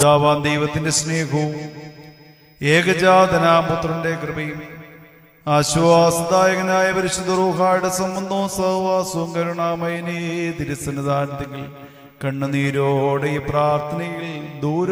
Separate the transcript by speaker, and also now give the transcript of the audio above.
Speaker 1: ദൈവത്തിന്റെ സ്നേഹവും ഏകജാതനാം പുത്രന്റെ കൃപയും ആശ്വാസദായകനായ പരിശുദ്ധ റൂഹായുടെ സംബന്ധവും സഹവാസവും കരുണാമയനേ തിരുസന്നിധാനത്തിൽ കണ്ണുനീരോടെ ഈ പ്രാർത്ഥനയിൽ ദൂര